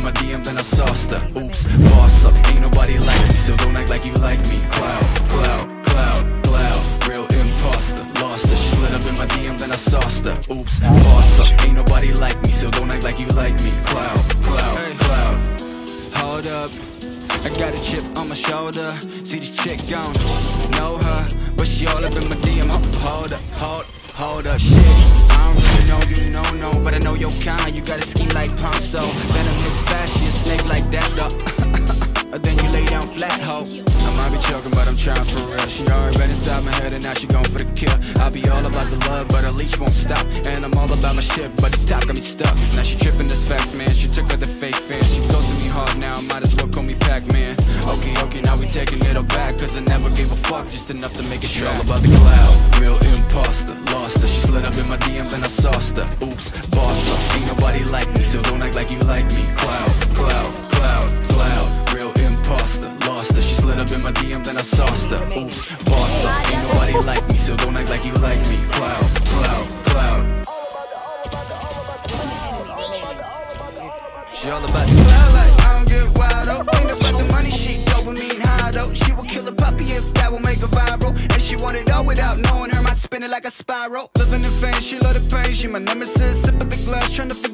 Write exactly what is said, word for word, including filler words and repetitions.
in my D M, then I sauced her. Oops, boss up, ain't nobody like me, so don't act like you like me. Clout, clout, clout, clout, real imposter. Lost her, she slid up in my D M, then I sauced her. Oops, boss up, ain't nobody like me, so don't act like you like me. Clout, clout, hey. Clout. Hold up, I got a chip on my shoulder. See this chick gone, know her, but she all up in my D M. Hold up, hold, hold up, shit. I don't really know you, no, no, but I know your kind. You got a scheme like Ponzo, venom is fast, she a snake like that, though. Then you lay down flat, ho. I might be joking, but I'm trying for real. She already been inside my head and now she going for the kill. I be all about the love, but her leash won't stop. And I'm all about my shit, but the top got me stuck. Now she tripping this facts, man. She took out the fake fans. She ghosted me hard now, might as well call me Pac-Man. Okay, okay, now we taking it all back, cause I never gave a fuck, just enough to make it she all about the cloud, real imposter. Lost her, she slid up in my D M, then I sauced her. Oops, boss up, ain't nobody like me, so don't act like you like me. Cloud, cloud, cloud, cloud, real imposter. Lost her, she slid up in my D M, then I sauced her. Oops, boss up, ain't nobody like me, so don't act like you like me. Cloud, cloud, cloud. She all about the cloud, like I don't get wild, oh. Ain't about the money, she dopamine high, though. She will kill a puppy if that will make her viral. And she want it all without knowing her mind spinning like a spiral. Living in fame, she love the pain, she my nemesis. Sip of the glass, trying to forget